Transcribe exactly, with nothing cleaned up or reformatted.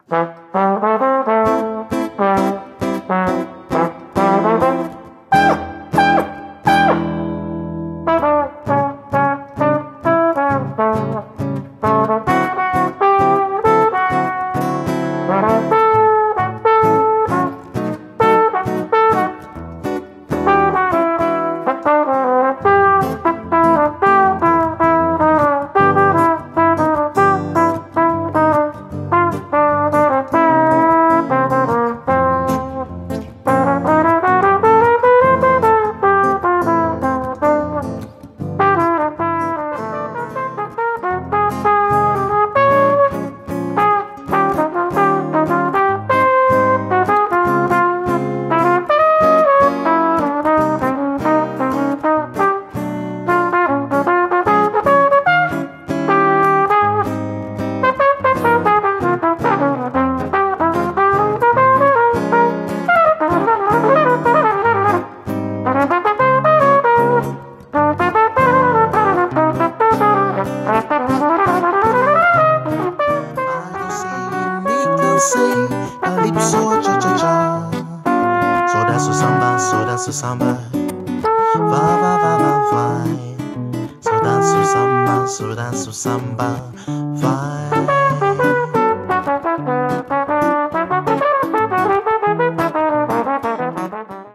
Calypso, cha-cha-cha. So that's a samba, so that's a samba. Va, va, va, va, vai. So that's a samba, so that's a samba. Vai.